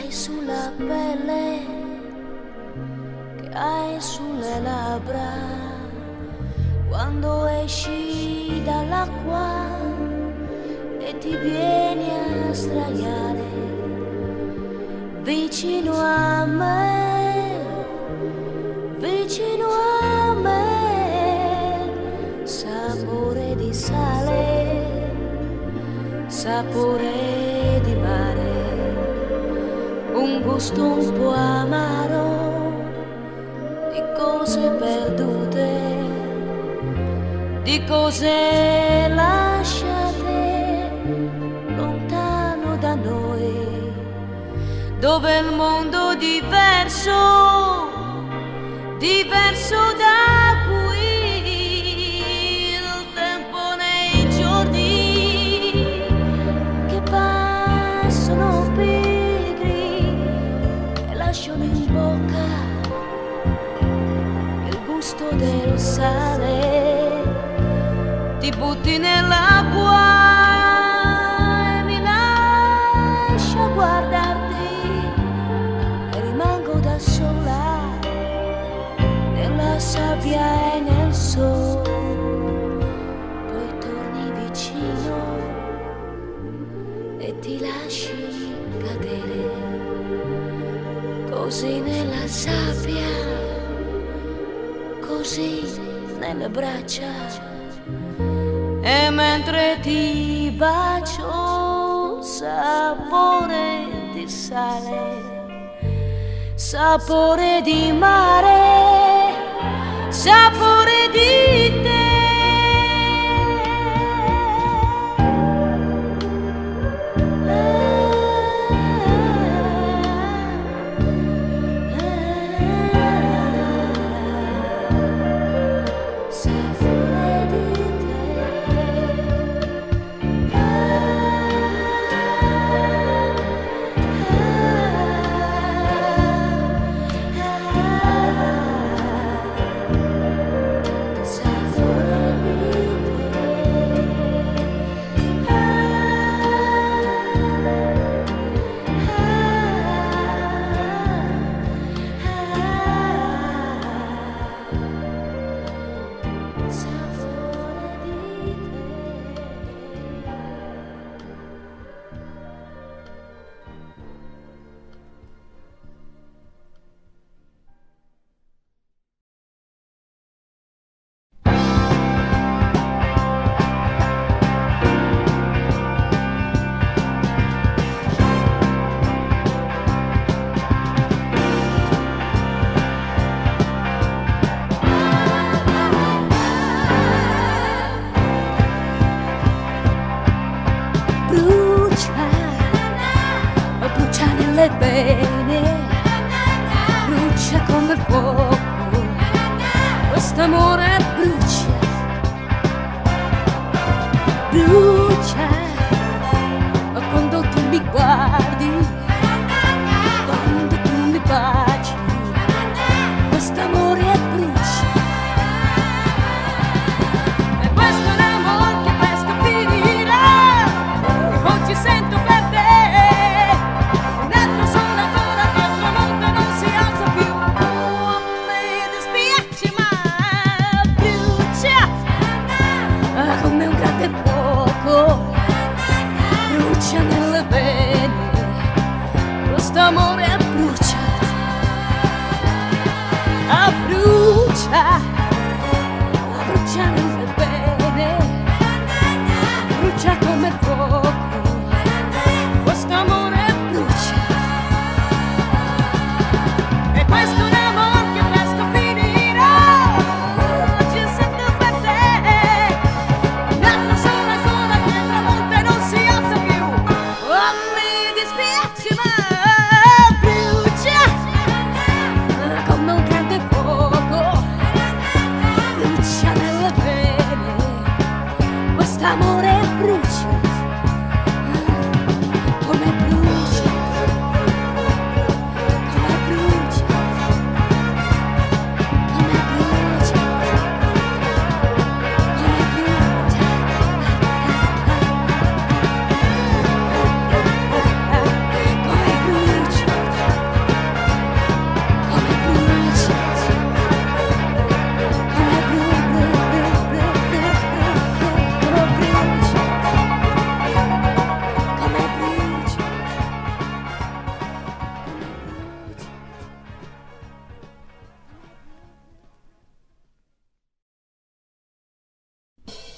hai sulla pelle, che hai sulle labbra, quando esci dall'acqua e ti vieni a sdraiare vicino a me, vicino a me, sapore di sale, sapore di mare, un gusto un po' amaro di cose perdute, di cose lasciate lontano da noi, dove il mondo è diverso, diverso da qui, il tempo nei giorni che passano pigri e lasciano in bocca il gusto del sale, ti butti nell'acqua e mi lascia guardarti e rimango da sola nella sabbia e nel sole, poi torni vicino e ti lasci cadere così nella sabbia, così nelle braccia, e mentre ti bacio sapore di sale, sapore di mare, sapore di te. Brucia nelle vene, brucia come il fuoco, quest'amore brucia, brucia, quando tu mi guardi, quando tu mi baci, quest'amore brucia. E questo è un amore che presto finirà, e oggi sento per te. Come un grande fuoco, brucia nelle vene, quest'amore brucia, brucia, brucia nelle vene, brucia come il fuoco, quest'amore brucia. E questo è un amore che presto finirà, oggi sento per te. Come un grande fuoco, brucia nelle vene.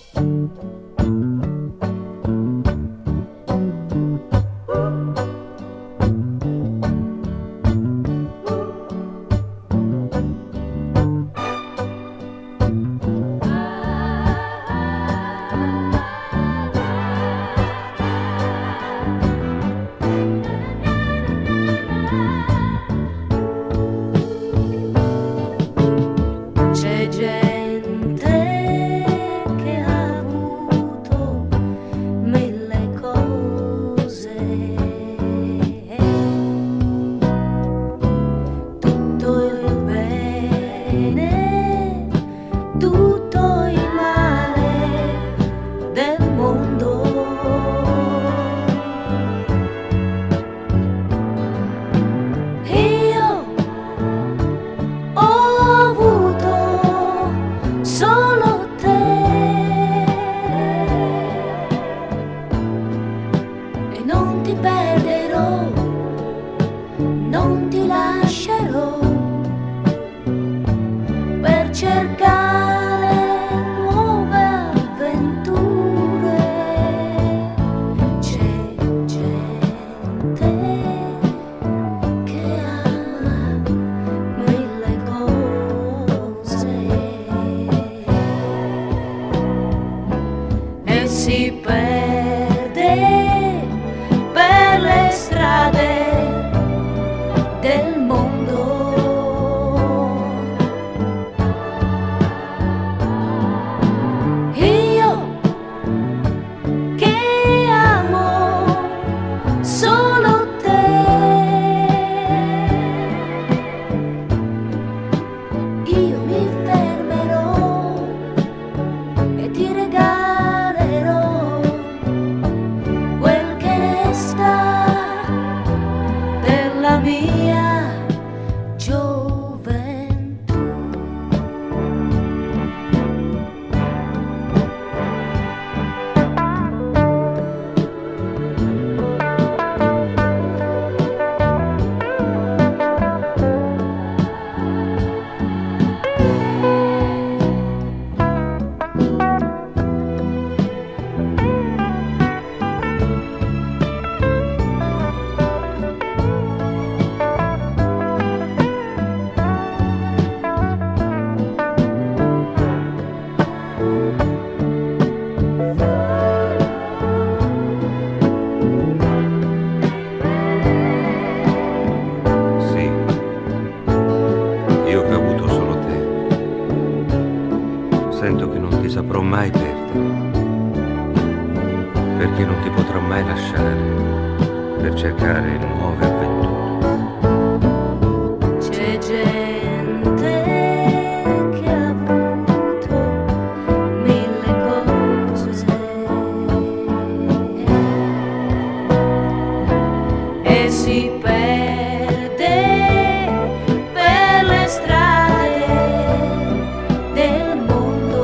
C'è gente che ha avuto mille cose, tutto il bene, tutto il male del mondo. Io ho avuto solo te e non ti perderò, non ti lascerò per cercare nuove avventure. C'è gente che ama mille cose e si perde per le strade del mondo. Io che amo solo te, io mi fermerò e ti regalerò quel che resta della mia gioventù. Sì, io che ho avuto solo te, sento che non ti saprò mai perdere, perché non ti potrò mai lasciare per cercare nuove avventure. C'è gente che ha avuto mille cose e si perde per le strade del mondo.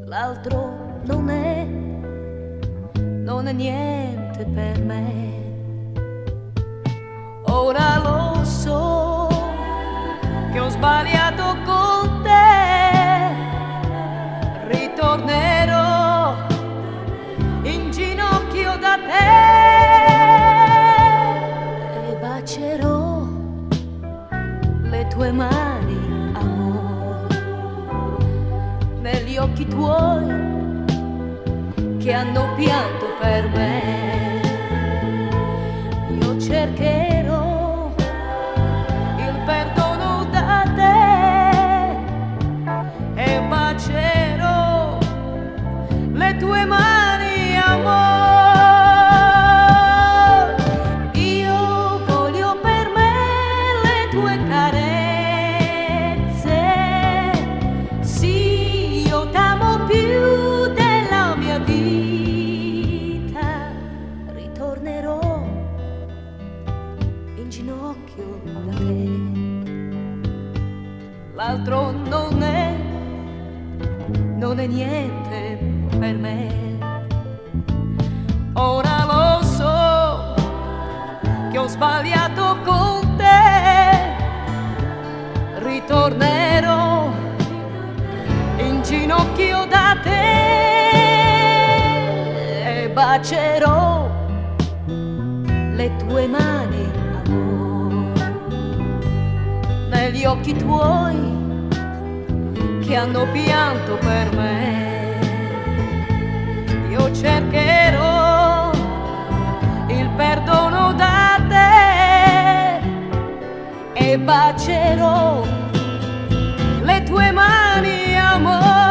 l'altro non è niente per me. Ora lo so che ho sbagliato con te, ritornerò in ginocchio da te e bacerò le tue mani, amore, negli occhi tuoi che hanno pianto per me. Io cercherò il perdono da te e bacerò le tue mani, amore. Io voglio per me le tue carezze, sì, io t'amo più della mia vita. Ritornerò in ginocchio da te, l'altro non è niente per me. Ora lo so che ho sbagliato con te, ritornerò in ginocchio da te e bacerò le tue mani, amore, negli occhi tuoi che hanno pianto per me. Io cercherò il perdono da te e bacerò le tue mani, amore.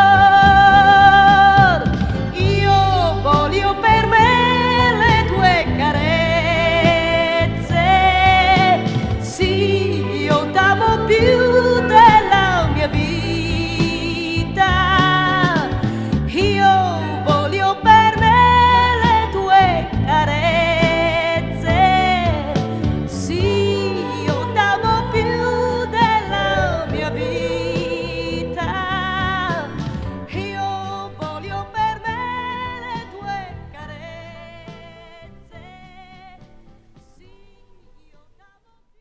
Io voglio per me le tue carezze, sì, io t'amo più della mia vita. Io voglio per me le tue carezze, sì, io t'amo più della mia vita. Io voglio per me le tue carezze, sì, io t'amo più.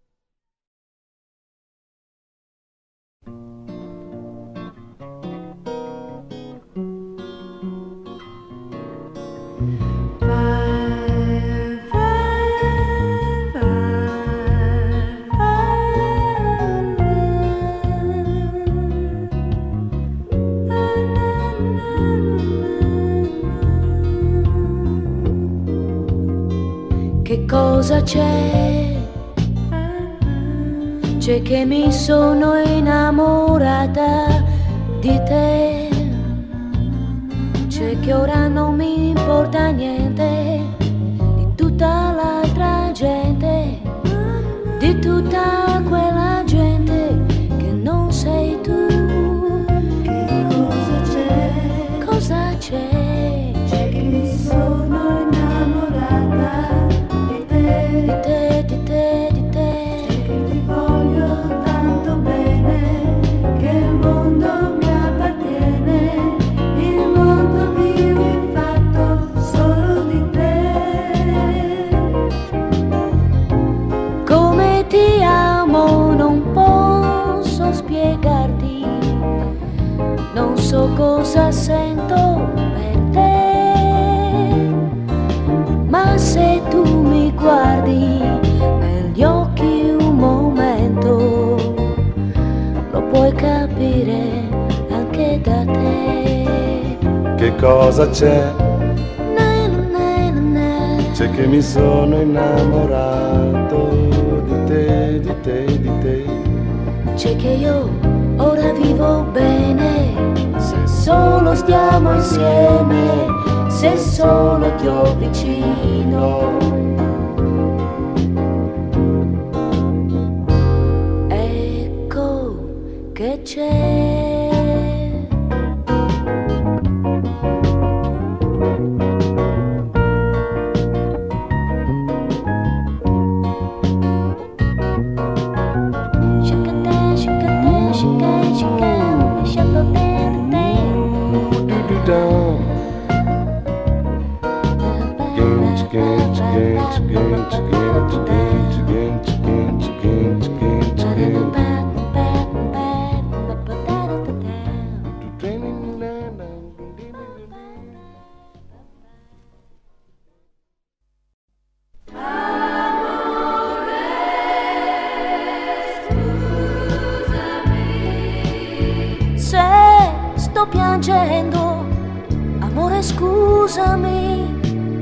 Che cosa c'è? C'è che mi sono innamorata di te. C'è che ora non mi importa niente di tutta l'altra gente, di tutta quella gente che non sei tu. Che cosa c'è? Cosa c'è? C'è che mi sono innamorata di te, di te, di te, di te. C'è che ti voglio tanto bene, che il mondo mi appartiene, il mondo mio è fatto solo di te. Come ti amo non posso spiegarti, non so cosa sento per te, ma se tu mi guardi negli occhi un momento, lo puoi capire anche da te. Che cosa c'è? Na, na, na, na. C'è che mi sono innamorato di te, di te, di te. C'è che io ora vivo bene, se solo stiamo insieme, se solo ti ho vicino. Ecco che c'è. Sto piangendo, amore scusami,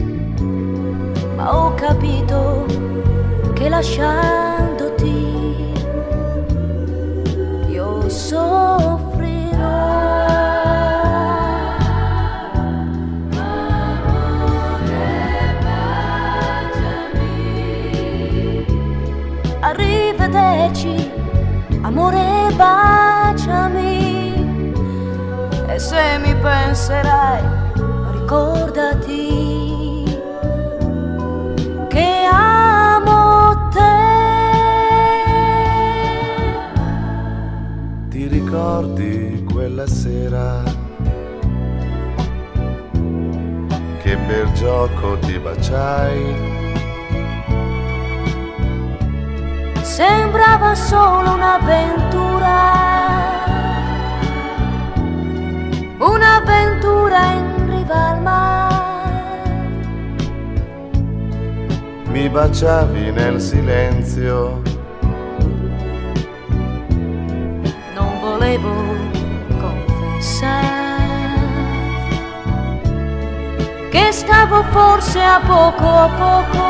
ma ho capito che lasciandoti io soffrirò. Arrivederci, amore, baciami. E se mi penserai, ricordati che amo te. Ti ricordi quella sera che per gioco ti baciai? Sembrava solo un'avventura in riva al mare. Mi baciavi nel silenzio, non volevo confessare che stavo forse a poco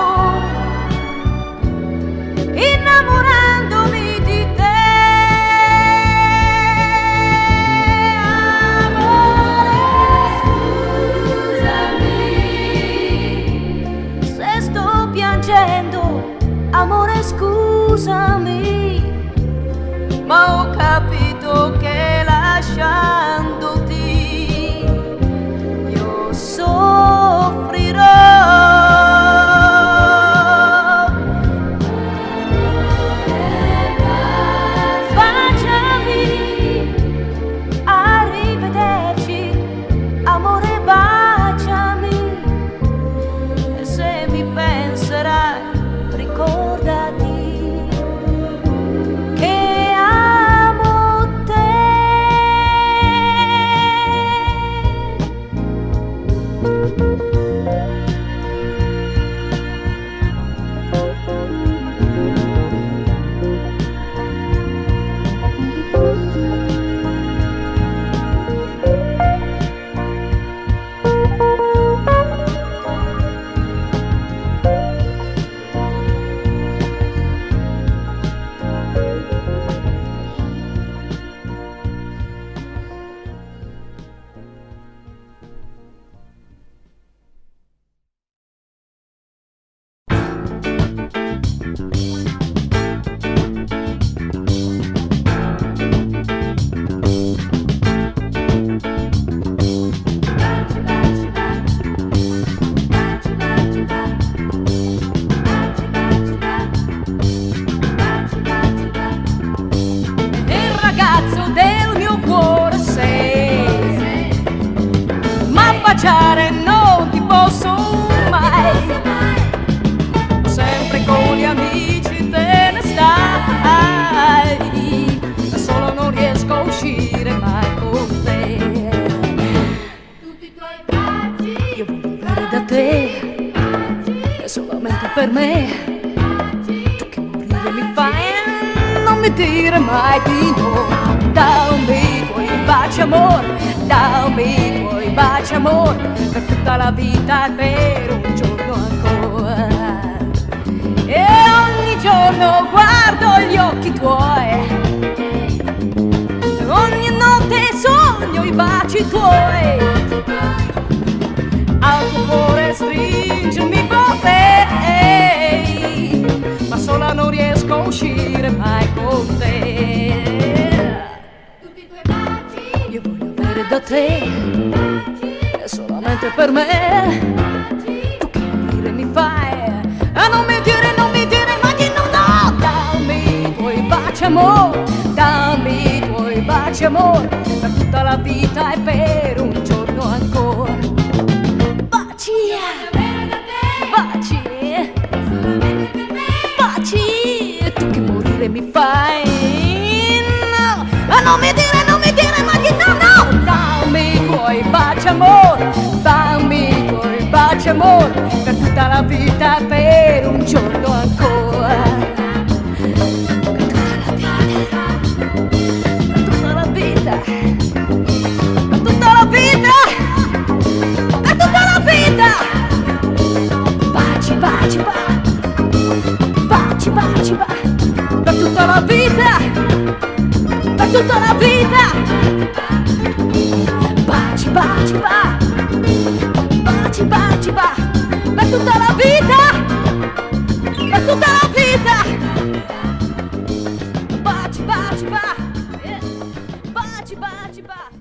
innamorandomi di te. Amore scusami, ma ho capito che lasciandoti io soffrirò. Baciami, arrivederci, amore, baciami. E se mi penserai, ricordati che amo te. Non ti posso mai, sempre con gli amici te ne stai, da solo non riesco a uscire mai con te. Tutti i tuoi baci io voglio avere da te, è solamente per me. Tu che morire mi fai, non mi dire mai di no. Dammi i tuoi baci amore, dammi i tuoi baci amore, per tutta la vita e per un giorno ancora. E ogni giorno guardo gli occhi tuoi, ogni notte sogno i baci tuoi. Al tuo cuore stringermi vorrei, ma sola non riesco a uscire mai con te. Tutti i tuoi baci io voglio avere da te, è solamente per me. Tu che morire mi fai, e non mi dire mai di no, no. Dammi i tuoi baci amore, dammi i tuoi baci amore, per tutta la vita e per un giorno ancora. Baci, baci. baci amore, dammi tuoi baci amore, per tutta la vita, per un giorno ancora. Per tutta la vita, per tutta la vita, per tutta la vita. Baci, baci, baci, baci, baci, per tutta la vita, per tutta la vita. Baci, baci, baci, baci, baci, per tutta la vita, per tutta la vita. Baci, baci, baci, baci, baci, baci.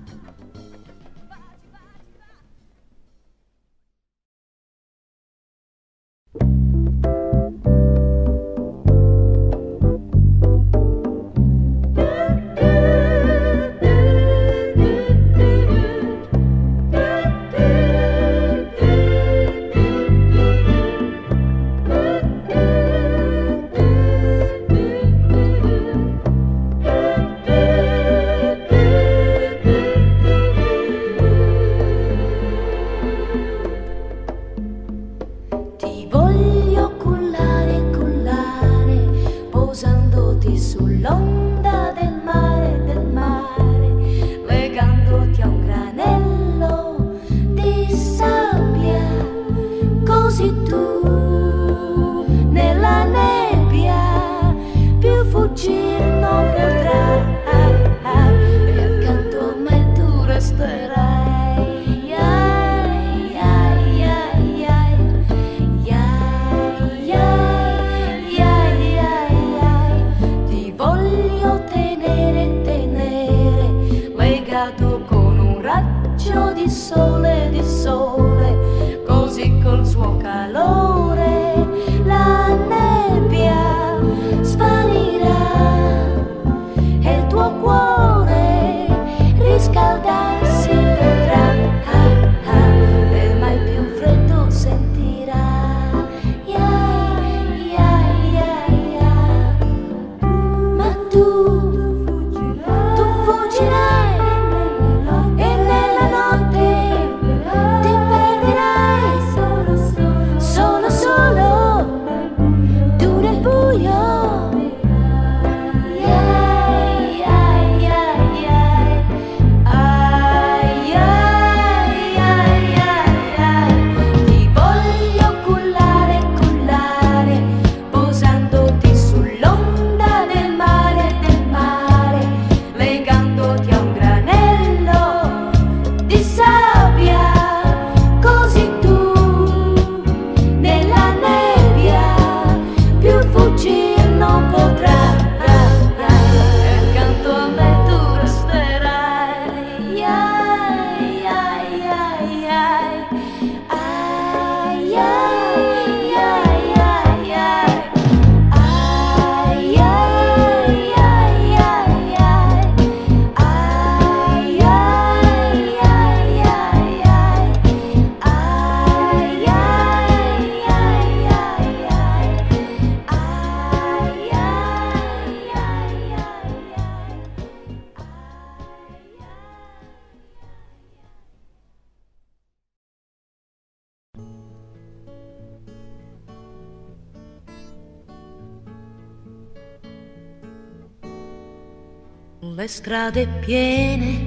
Le strade piene,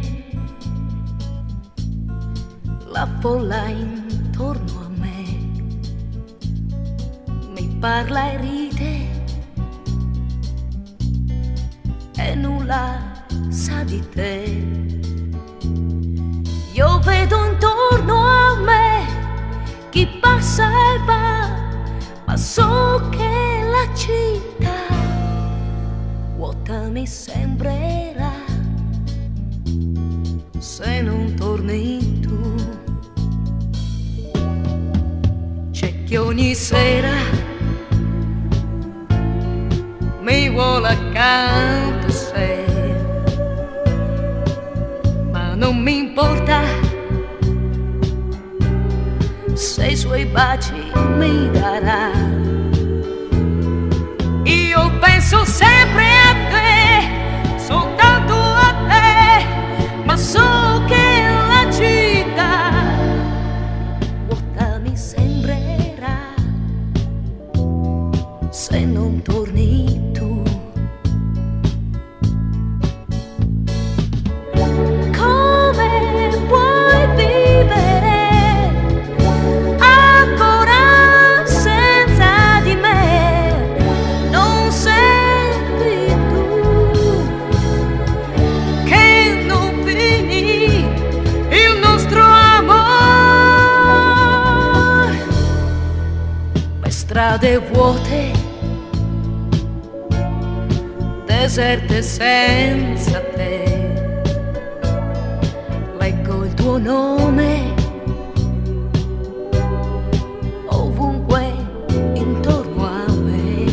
la folla intorno a me mi parla e ride e nulla sa di te. Io vedo intorno a me chi passa e va, ma so che la città vuota mi sembrerà se non torni tu. C'è chi ogni sera mi vuole accanto sé, ma non mi importa se i suoi baci mi darà. Io penso sempre a te, soltanto a te, ma so che la città strade vuote, deserte senza te. Leggo il tuo nome ovunque intorno a me.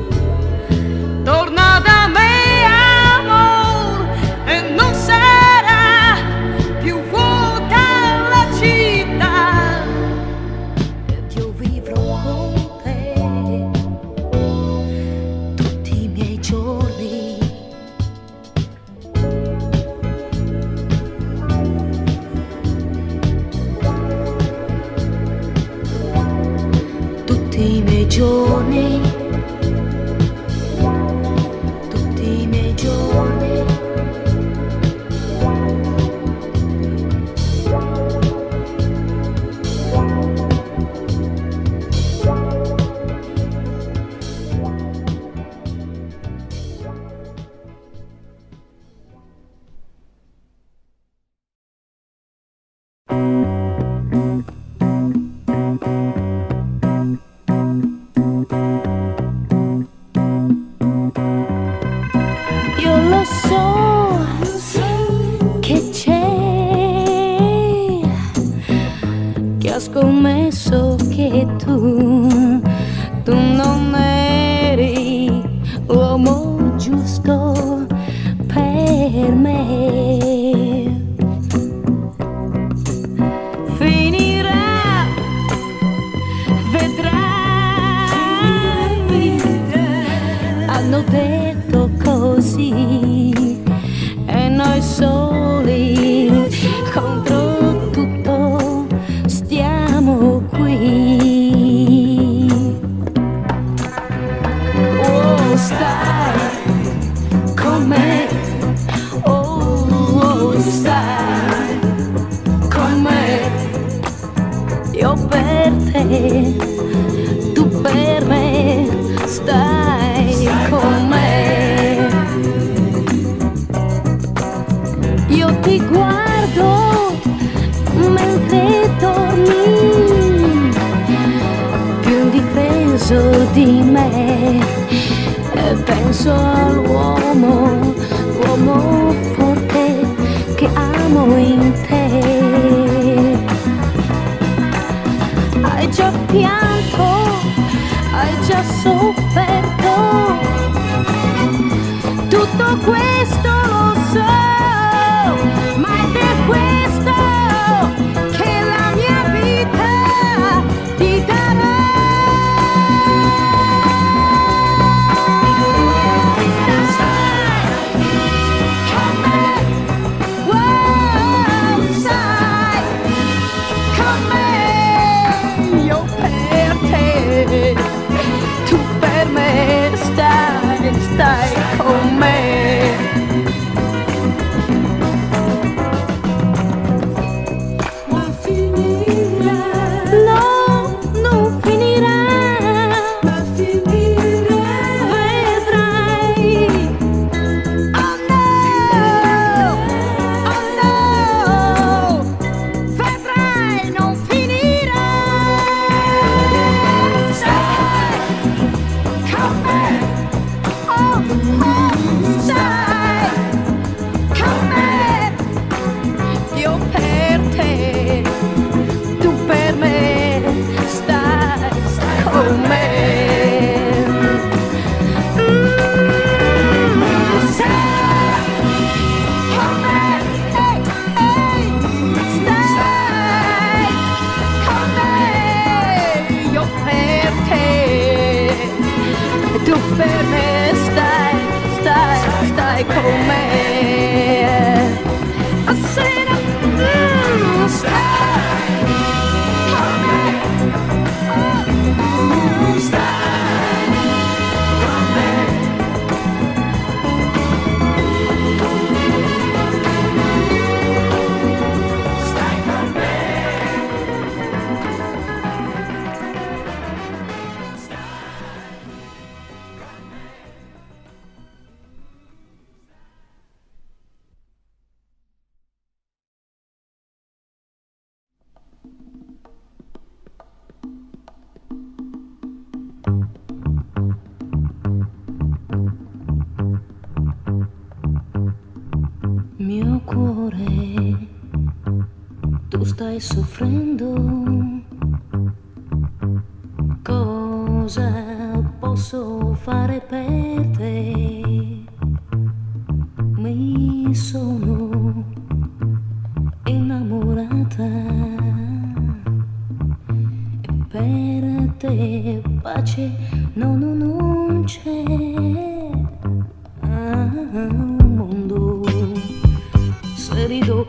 Torna da me, amor, e non sarà più vuota la città, ed io vivrò con te tutti i miei giorni. Tutti i miei giorni, tutti i miei giorni. Io lo so che c'è chi ha scommesso che tu non eri l'uomo giusto per me. Finirà, vedrai, hanno detto così, e noi soli contro tutto stiamo qui. Oh, stai con me, oh, stai con me, io per te, tu per me, stai con me. Io ti guardo mentre dormi, più indifeso di me, e penso all'uomo, l'uomo forte che amo in te. Hai già pianto, hai già sofferto, tutto questo lo so, ma è per questo che la mia vita ti darò. Stai con me, wow, stai con me, io per te, tu per me. cuore, tu stai soffrendo. Cosa posso fare per te? Mi sono innamorata e per te pace non c'è. Un mondo, se rido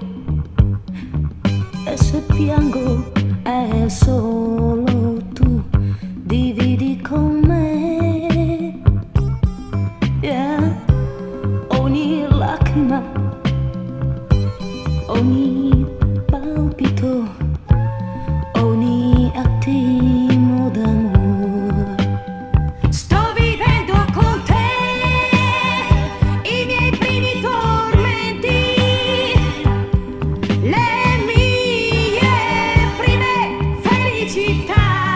e se piango è solo tu, dividi con me, yeah. Ogni lacrima, ogni palpito, ogni attimo d'amore. Sto vivendo con te i miei primi tormenti, le mie prime felicità.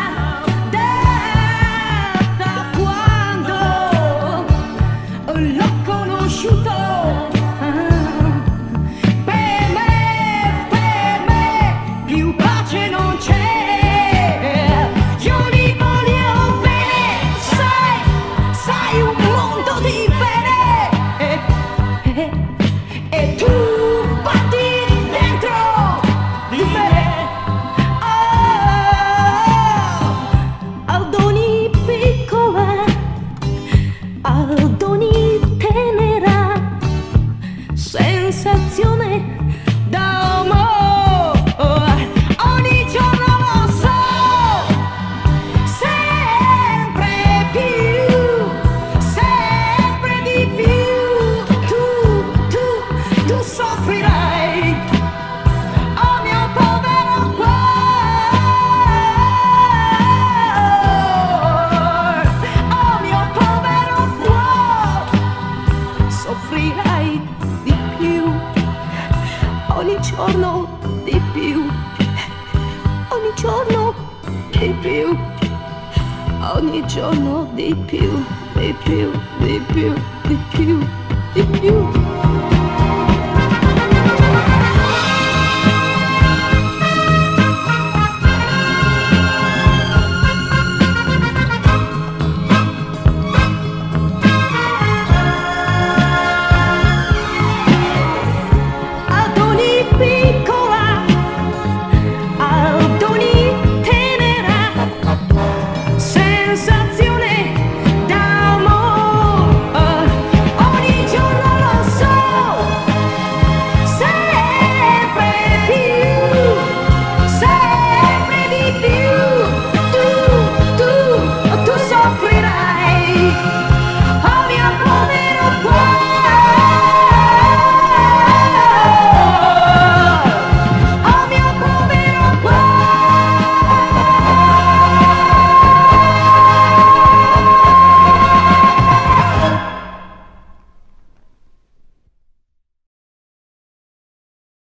Da quando l'ho conosciuto, per me più pace non c'è. Io li voglio bene, sai un mondo di bene, e tu batti dentro di me. Ad ogni piccola, ad ogni tenera sensazione d'amore, ogni giorno lo so, sempre di più, tu soffrirai, oh mio povero cuore, oh mio povero cuore, soffrirai di più, ogni giorno di più, ogni giorno di più, ogni giorno di più, di più, di più, di più, di più.